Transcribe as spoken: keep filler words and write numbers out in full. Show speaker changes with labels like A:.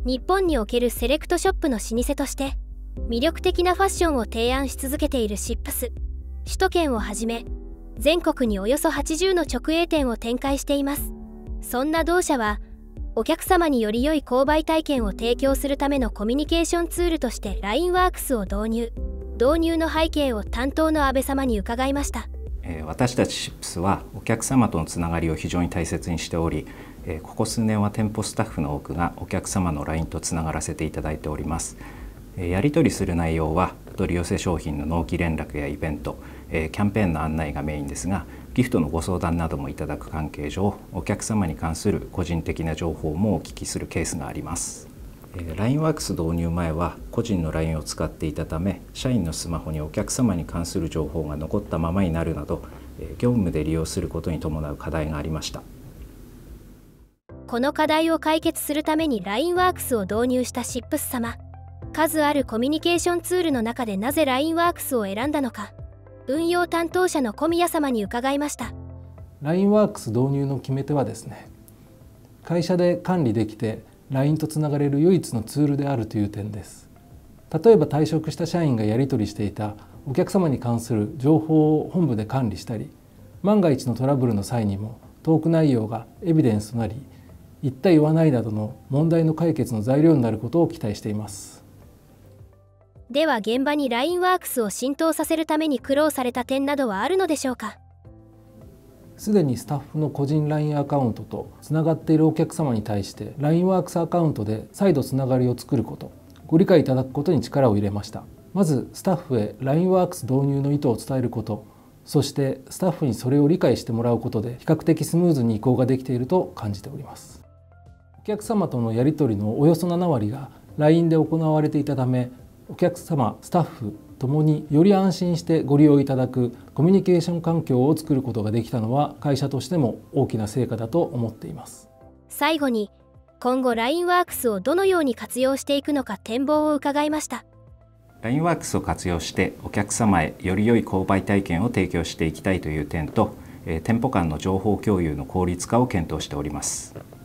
A: 日本におけるセレクトショップの老舗として魅力的なファッションを提案し続けているシップス。首都圏をはじめ全国におよそはちじゅうの直営店を展開しています。そんな同社はお客様により良い購買体験を提供するためのコミュニケーションツールとして ライン ワークスを導入。導入の背景を担当の安倍様に伺いました。
B: 私たちシップスはお客様とのつながりを非常に大切にしており、ここ数年は店舗スタッフの多くがお客様の ライン とつながらせていただいております。やり取りする内容はお取り寄せ商品の納期連絡やイベント、キャンペーンの案内がメインですが、ギフトのご相談などもいただく関係上、お客様に関する個人的な情報もお聞きするケースがあります。ライン ワークス導入前は個人の ライン を使っていたため、社員のスマホにお客様に関する情報が残ったままになるなど、業務で利用することに伴う課題がありました。
A: この課題を解決するために ライン ワークスを導入したシップス様。数あるコミュニケーションツールの中でなぜ ライン ワークスを選んだのか、運用担当者の小宮様に伺いました。
C: ライン ワークス導入の決め手はですね、会社で管理できて ライン とつながれる唯一のツールであるという点です。例えば退職した社員がやり取りしていたお客様に関する情報を本部で管理したり、万が一のトラブルの際にもトーク内容がエビデンスとなり、言った言わないなどの問題の解決の材料になることを期待しています。
A: では現場に ライン ワークスを浸透させるために苦労された点などはあるのでしょうか。
C: すでにスタッフの個人 ライン アカウントとつながっているお客様に対して ライン ワークスアカウントで再度つながりを作ること、ご理解いただくことに力を入れました。まずスタッフへ ライン ワークス導入の意図を伝えること、そしてスタッフにそれを理解してもらうことで比較的スムーズに移行ができていると感じております。お客様とのやり取りのおよそななわりが ライン で行われていたため、お客様、スタッフともにより安心してご利用いただくコミュニケーション環境を作ることができたのは会社としても大きな成果だと思っています。
A: 最後に今後 ライン ワークスをどのように活用していくのか展望を伺いました。
B: ライン ワークスを活用してお客様へより良い購買体験を提供していきたいという点と、店舗間の情報共有の効率化を検討しております。